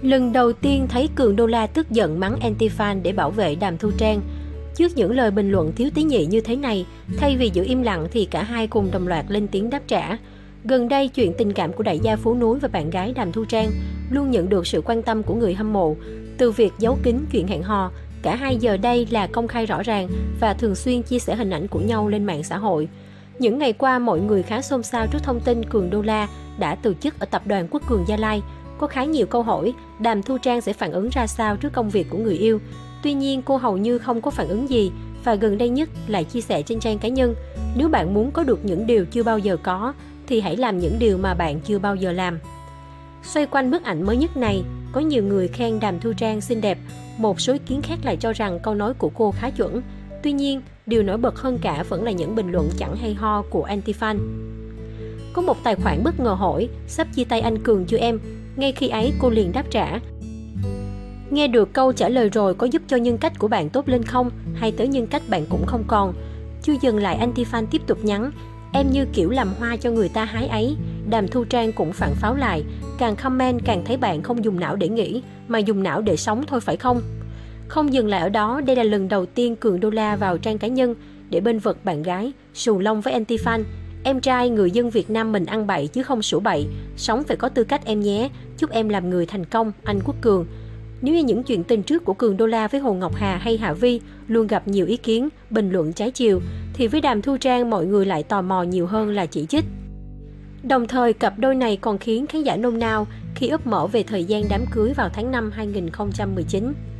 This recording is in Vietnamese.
Lần đầu tiên thấy Cường Đô La tức giận mắng anti-fan để bảo vệ Đàm Thu Trang. Trước những lời bình luận thiếu tế nhị như thế này, thay vì giữ im lặng thì cả hai cùng đồng loạt lên tiếng đáp trả. Gần đây, chuyện tình cảm của đại gia phố núi và bạn gái Đàm Thu Trang luôn nhận được sự quan tâm của người hâm mộ. Từ việc giấu kín chuyện hẹn hò, cả hai giờ đây là công khai rõ ràng và thường xuyên chia sẻ hình ảnh của nhau lên mạng xã hội. Những ngày qua, mọi người khá xôn xao trước thông tin Cường Đô La đã từ chức ở tập đoàn Quốc Cường Gia Lai. Có khá nhiều câu hỏi Đàm Thu Trang sẽ phản ứng ra sao trước công việc của người yêu. Tuy nhiên, cô hầu như không có phản ứng gì và gần đây nhất lại chia sẻ trên trang cá nhân. Nếu bạn muốn có được những điều chưa bao giờ có, thì hãy làm những điều mà bạn chưa bao giờ làm. Xoay quanh bức ảnh mới nhất này, có nhiều người khen Đàm Thu Trang xinh đẹp, một số ý kiến khác lại cho rằng câu nói của cô khá chuẩn. Tuy nhiên, điều nổi bật hơn cả vẫn là những bình luận chẳng hay ho của anti-fan. Có một tài khoản bất ngờ hỏi, sắp chia tay anh Cường chưa em? Ngay khi ấy cô liền đáp trả. Nghe được câu trả lời rồi, có giúp cho nhân cách của bạn tốt lên không? Hay tới nhân cách bạn cũng không còn? Chưa dừng lại, anti-fan tiếp tục nhắn, em như kiểu làm hoa cho người ta hái ấy. Đàm Thu Trang cũng phản pháo lại, càng comment càng thấy bạn không dùng não để nghĩ, mà dùng não để sống thôi phải không? Không dừng lại ở đó, đây là lần đầu tiên Cường Đô La vào trang cá nhân để bênh vực bạn gái, xù lông với anti-fan. Em trai người dân Việt Nam mình ăn bậy chứ không sủa bậy, sống phải có tư cách em nhé, chúc em làm người thành công, anh Quốc Cường. Nếu như những chuyện tình trước của Cường Đô La với Hồ Ngọc Hà hay Hạ Vi luôn gặp nhiều ý kiến, bình luận trái chiều, thì với Đàm Thu Trang mọi người lại tò mò nhiều hơn là chỉ trích. Đồng thời, cặp đôi này còn khiến khán giả nôn nao khi ấp mở về thời gian đám cưới vào tháng 5 2019.